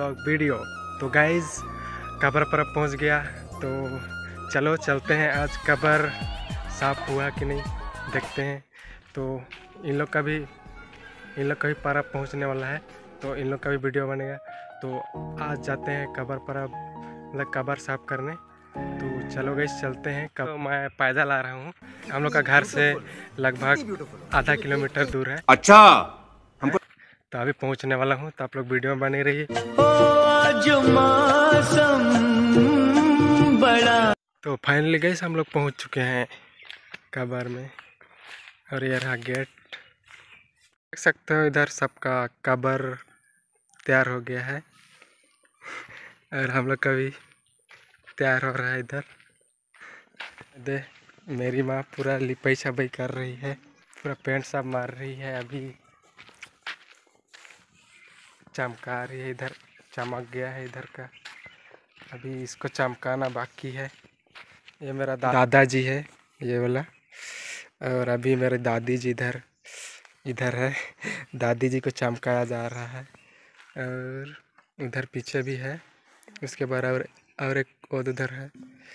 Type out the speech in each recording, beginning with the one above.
Blog video. तो guys कब्र पर पहुंच गया, तो चलो चलते हैं। आज कब्र साफ हुआ कि नहीं देखते हैं। तो इन लोग का भी पारा पहुंचने वाला है, तो इन लोग का भी वीडियो बनेगा। तो आज जाते हैं कब्र पर, अब मतलब कब्र साफ करने। तो चलो गाइस चलते हैं। तो मैं पैदल आ रहा हूँ, हम लोग का घर से लगभग आधा किलोमीटर दूर है। अच्छा, हमको तो अभी पहुँचने वाला हूँ, तो आप लोग वीडियो में बने रहिए। तो फाइनली गाइस हम लोग पहुँच चुके हैं कब्र में, और ये रहा गेट। देख सकते हो इधर सबका कब्र तैयार हो गया है, और हम लोग का भी तैयार हो रहा है। इधर दे मेरी माँ पूरा लिपाई छपाई कर रही है, पूरा पेंट सब मार रही है, अभी चमका रही है। इधर चमक गया है इधर का, अभी इसको चमकाना बाकी है। ये मेरा दादाजी है ये वाला, और अभी मेरे दादी जी इधर है। दादी जी को चमकाया जा रहा है, और उधर पीछे भी है, उसके बराबर और एक और उधर है।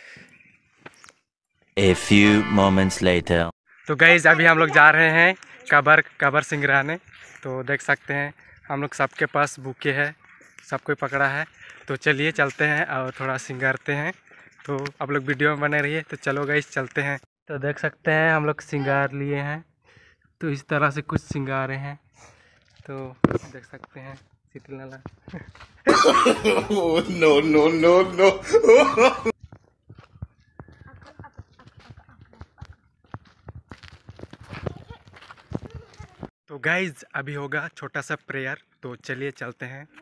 A few moments later. तो गाइज अभी हम लोग जा रहे हैं कब्र सिंगराने। तो देख सकते हैं हम लोग सबके पास बुके है, सब कोई पकड़ा है। तो चलिए चलते हैं और थोड़ा सिंगारते हैं। तो आप लोग वीडियो में बने रहिए। तो चलो गाइज चलते हैं। तो देख सकते हैं हम लोग सिंगार लिए हैं, तो इस तरह से कुछ सिंगारे हैं। तो देख सकते हैं सीटी नाला। No no no no. तो गाइज अभी होगा छोटा सा प्रेयर, तो चलिए चलते हैं।